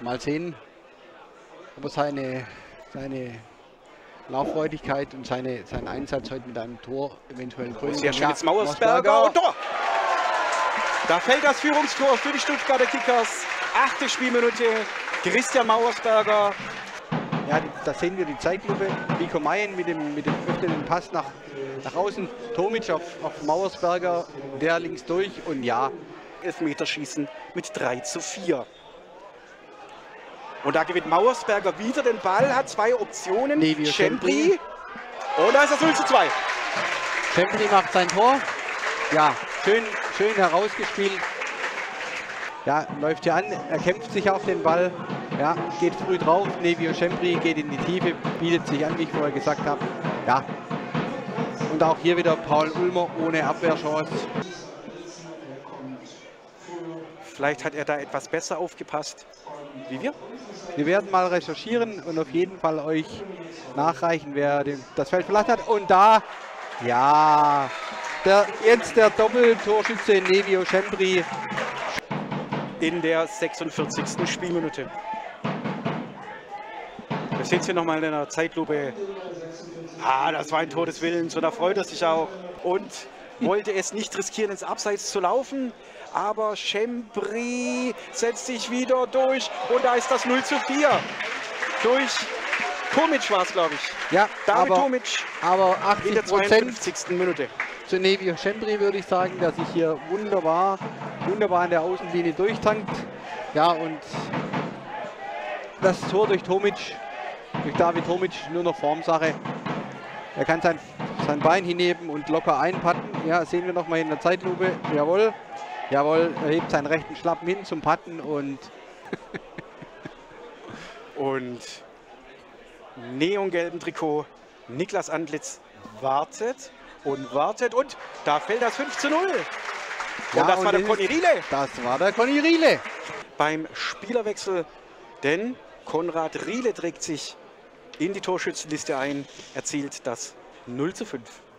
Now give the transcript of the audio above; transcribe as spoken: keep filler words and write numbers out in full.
Mal sehen, ob er seine, seine Lauffreudigkeit und seine, seinen Einsatz heute mit einem Tor eventuell krönen. Sehr schön jetzt Mauersberger und Tor! Da fällt das Führungstor für die Stuttgarter Kickers. Achte Spielminute, Christian Mauersberger. Ja, da sehen wir die Zeitlupe. Vico Mayen mit dem, mit dem öffnenden Pass nach, nach außen. Tomic auf, auf Mauersberger, der links durch und ja. Elfmeterschießen mit drei zu vier. Und da gewinnt Mauersberger wieder den Ball, hat zwei Optionen. Nevio Schembri. Und da ist das null zu zwei. Schembri macht sein Tor. Ja, schön, schön herausgespielt. Ja, läuft hier an, er kämpft sich auf den Ball. Ja, geht früh drauf. Nevio Schembri geht in die Tiefe, bietet sich an, wie ich vorher gesagt habe. Ja. Und auch hier wieder Paul Ulmer ohne Abwehrchance. Vielleicht hat er da etwas besser aufgepasst wie wir. Wir werden mal recherchieren und auf jeden Fall euch nachreichen, wer den, das Feld verlassen hat. Und da, ja, der, jetzt der Doppeltorschütze Nevio Schembri. In der sechsundvierzigsten Spielminute. Wir sehen es hier nochmal in der Zeitlupe. Ah, das war ein Tor des Willens und da freut er sich auch. Und wollte es nicht riskieren, ins Abseits zu laufen. Aber Schembri setzt sich wieder durch und da ist das null zu vier. Durch Tomic war es, glaube ich. Ja, David aber, Tomic aber achtzig in der Prozent zweiundfünfzigsten Minute. Zu Nevio Schembri würde ich sagen, der sich hier wunderbar, wunderbar an der Außenlinie durchtankt. Ja, und das Tor durch Tomic, durch David Tomic, nur noch Formsache. Er kann sein, sein Bein hinheben und locker einpatten. Ja, sehen wir noch mal in der Zeitlupe. Jawohl. Jawohl, er hebt seinen rechten Schlappen hin zum Patten und und neongelben Trikot Niklas Antlitz wartet und wartet und da fällt das fünf zu null. Und ja, das und war der Conny Riele. Das war der Conny Riele. Beim Spielerwechsel, denn Konrad Riele trägt sich in die Torschützenliste ein, erzielt das null zu fünf.